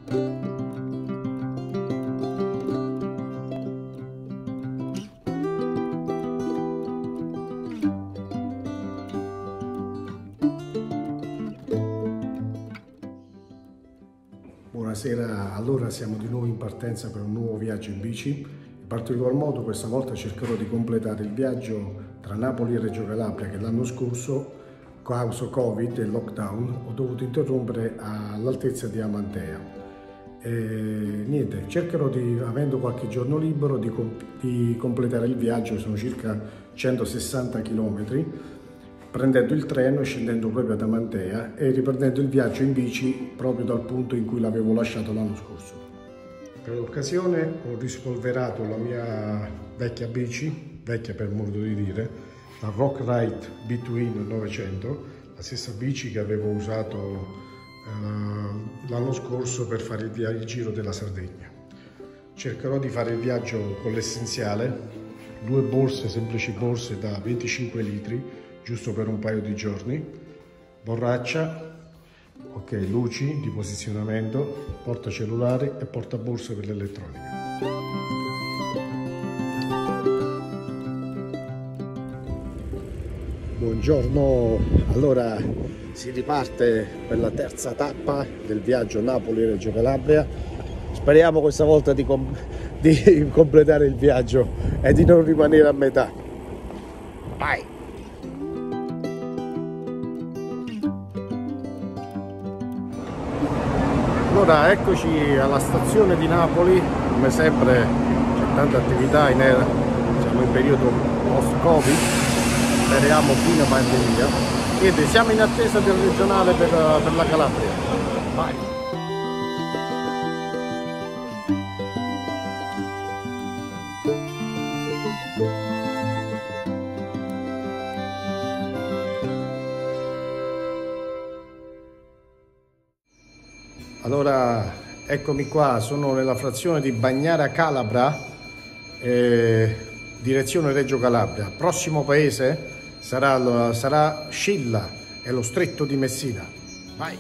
Buonasera, allora siamo di nuovo in partenza per un nuovo viaggio in bici. In particolar modo questa volta cercherò di completare il viaggio tra Napoli e Reggio Calabria che l'anno scorso, causa Covid e lockdown, ho dovuto interrompere all'altezza di Amantea. Niente, cercherò avendo qualche giorno libero, di completare il viaggio. Sono circa 160 km, prendendo il treno e scendendo proprio ad Amantea e riprendendo il viaggio in bici proprio dal punto in cui l'avevo lasciato l'anno scorso. Per l'occasione ho rispolverato la mia vecchia bici, vecchia per modo di dire, la Rock Ride Between 900, la stessa bici che avevo usato l'anno scorso per fare il giro della Sardegna. Cercherò di fare il viaggio con l'essenziale, 2 borse, semplici borse da 25 litri, giusto per un paio di giorni, borraccia, ok, luci di posizionamento, portacellulari e portaborse per l'elettronica. Buongiorno, allora si riparte per la terza tappa del viaggio Napoli-Reggio Calabria. Speriamo questa volta di completare il viaggio e di non rimanere a metà. Vai! Allora eccoci alla stazione di Napoli, come sempre c'è tanta attività siamo in periodo post-Covid, speriamo fine pandemia. Niente, siamo in attesa del regionale per la Calabria. Vai! Allora, eccomi qua, sono nella frazione di Bagnara Calabra, direzione Reggio Calabria. Prossimo paese sarà Scilla e lo Stretto di Messina. Vai!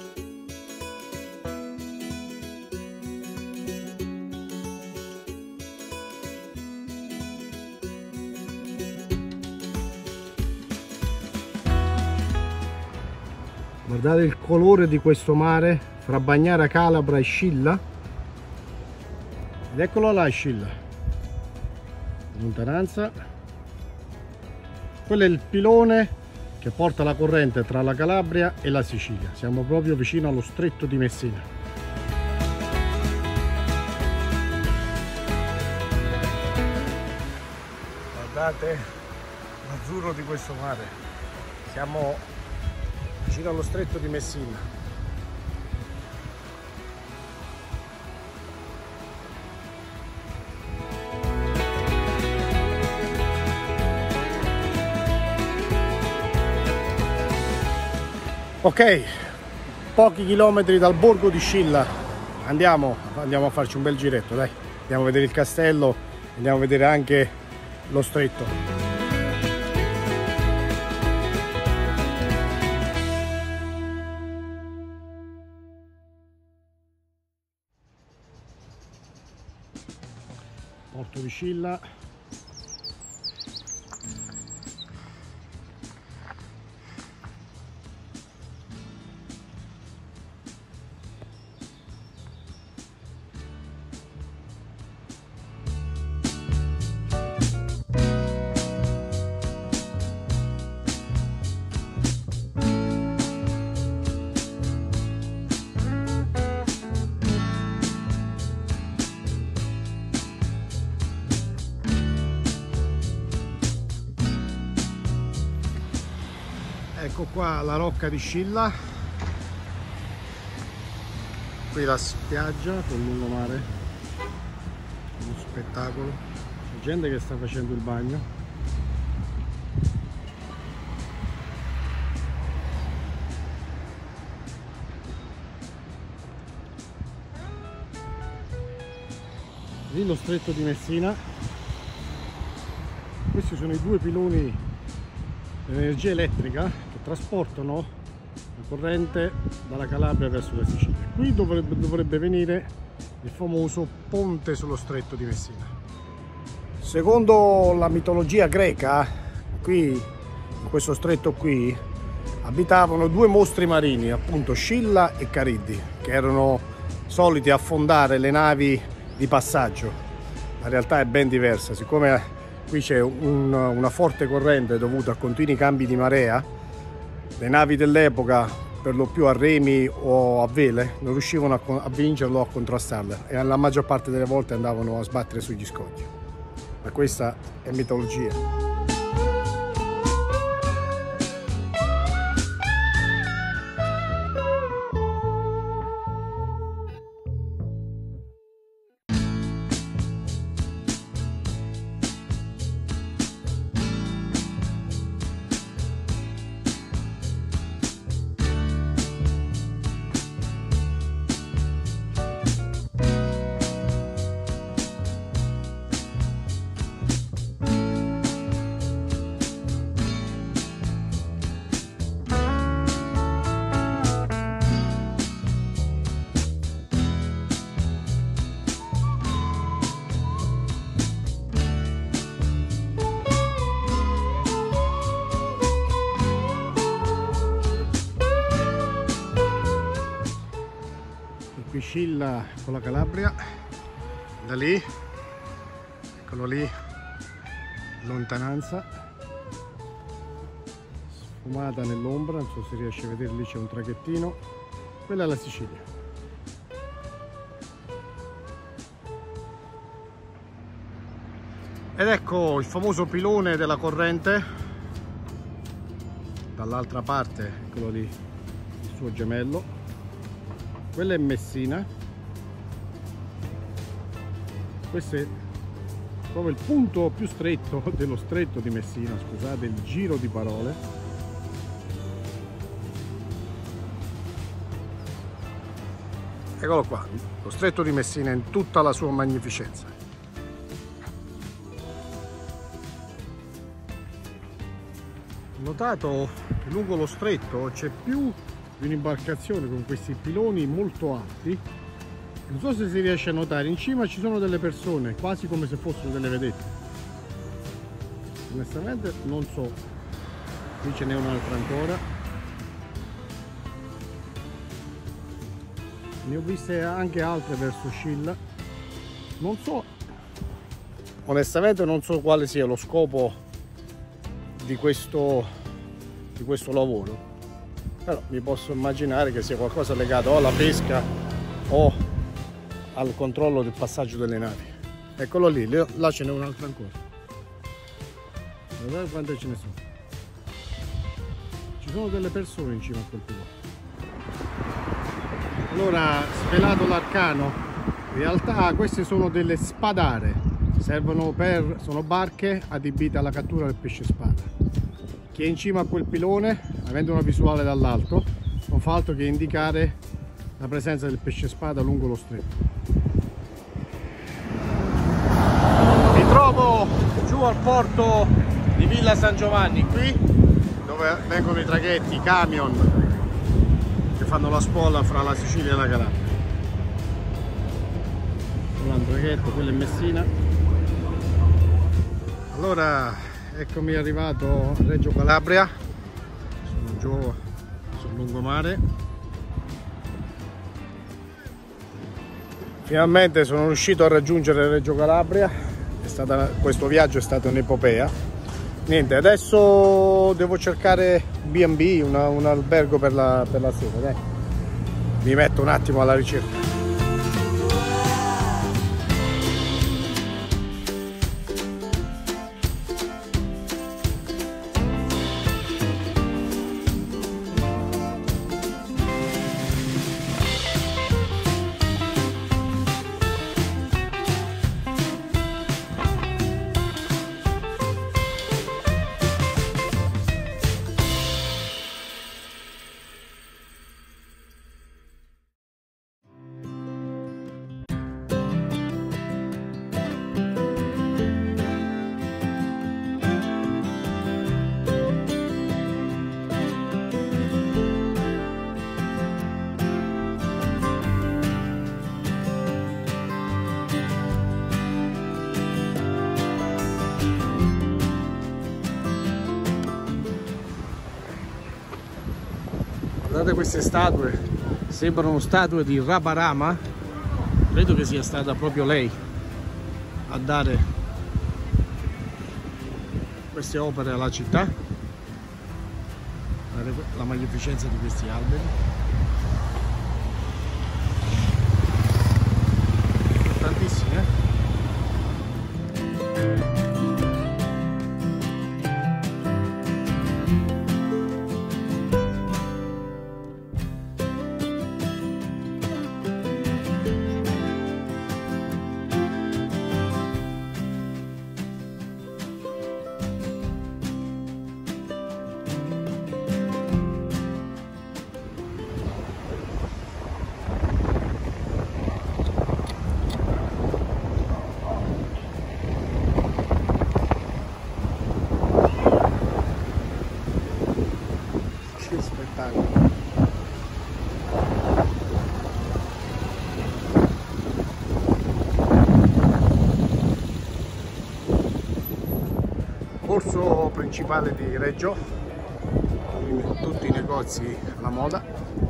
Guardate il colore di questo mare fra Bagnara Calabra e Scilla, ed eccolo là Scilla in lontananza. Quello è il pilone che porta la corrente tra la Calabria e la Sicilia. Siamo proprio vicino allo Stretto di Messina. Guardate l'azzurro di questo mare, siamo vicino allo Stretto di Messina. Ok, pochi chilometri dal borgo di Scilla, andiamo a farci un bel giretto, dai. Andiamo a vedere il castello, andiamo a vedere anche lo stretto. Porto di Scilla. Ecco qua la rocca di Scilla, qui la spiaggia con il lungomare, uno spettacolo, c'è gente che sta facendo il bagno. Lì lo Stretto di Messina, questi sono i 2 piloni di energia elettrica che trasportano corrente dalla Calabria verso la Sicilia. Qui dovrebbe venire il famoso ponte sullo stretto di Messina. Secondo la mitologia greca, qui in questo stretto qui abitavano due mostri marini, appunto Scilla e Cariddi, che erano soliti affondare le navi di passaggio. La realtà è ben diversa, siccome qui c'è una forte corrente dovuta a continui cambi di marea, le navi dell'epoca, per lo più a remi o a vele, non riuscivano a vincerlo o a contrastarle e la maggior parte delle volte andavano a sbattere sugli scogli. Ma questa è mitologia. Qui Scilla con la Calabria, da lì, eccolo lì, lontananza, sfumata nell'ombra, non so se riesce a vedere, lì c'è un traghettino, quella è la Sicilia. Ed ecco il famoso pilone della corrente, dall'altra parte, eccolo lì, il suo gemello. Quella è Messina, questo è proprio il punto più stretto dello stretto di Messina, scusate il giro di parole. Eccolo qua, lo stretto di Messina in tutta la sua magnificenza. Ho notato che lungo lo stretto c'è più di un'imbarcazione con questi piloni molto alti. Non so se si riesce a notare, in cima ci sono delle persone, quasi come se fossero delle vedette. Onestamente non so, qui ce n'è un'altra ancora. Ne ho viste anche altre verso Scilla. Non so, onestamente non so quale sia lo scopo di questo lavoro. Però mi posso immaginare che sia qualcosa legato o alla pesca o al controllo del passaggio delle navi. Eccolo lì, là ce n'è un altro ancora. Guardate quante ce ne sono. Ci sono delle persone in cima a quel pilone. Allora, svelato l'arcano, in realtà queste sono delle spadare, sono barche adibite alla cattura del pesce spada. Chi è in cima a quel pilone, avendo una visuale dall'alto, non fa altro che indicare la presenza del pesce spada lungo lo stretto. Mi trovo giù al porto di Villa San Giovanni, qui dove vengono i traghetti, i camion che fanno la spola fra la Sicilia e la Calabria. Un traghetto, quello è Messina. Allora, eccomi arrivato a Reggio Calabria, sono giù sul lungomare. Finalmente sono riuscito a raggiungere Reggio Calabria, questo viaggio è stato un'epopea. Niente, adesso devo cercare B&B, un albergo per la sera, dai. Mi metto un attimo alla ricerca. Guardate queste statue, sembrano statue di Rabarama. Credo che sia stata proprio lei a dare queste opere alla città. Guardate la magnificenza di questi alberi. Tantissimi, Che spettacolo! Corso principale di Reggio, tutti i negozi alla moda,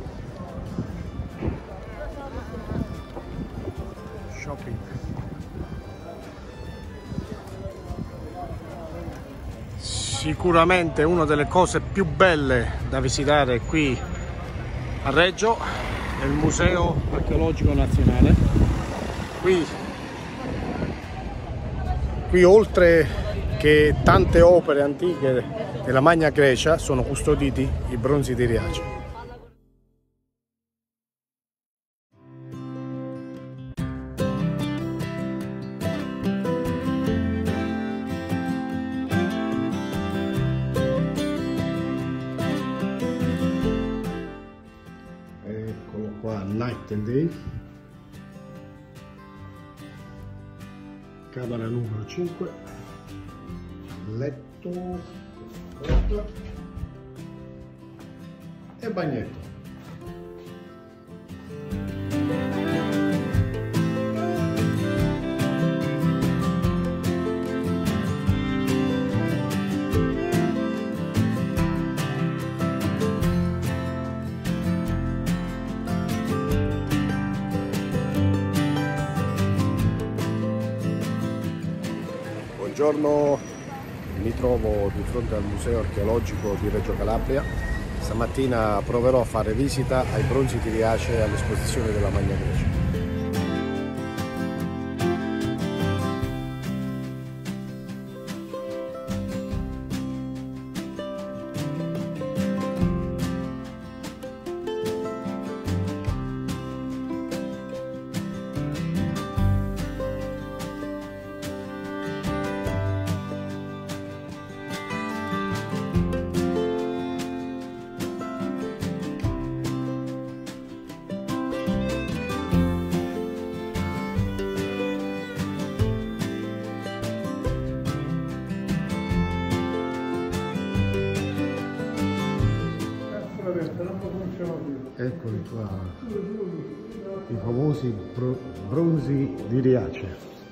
shopping. Sicuramente una delle cose più belle da visitare qui a Reggio è il Museo Archeologico Nazionale. Qui oltre che tante opere antiche della Magna Grecia sono custoditi i bronzi di Riace. Eccolo qua, Night and Day, camera numero 5, letto, porta e bagnetto. Buongiorno, mi trovo di fronte al Museo Archeologico di Reggio Calabria. Stamattina proverò a fare visita ai bronzi di Riace e all'esposizione della Magna Grecia. Eccoli qua, i famosi bronzi di Riace.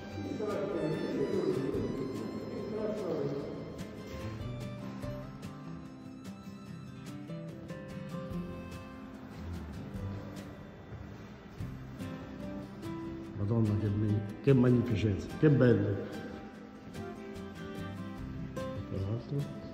Madonna, che magnificenza, che belle! Tra l'altro.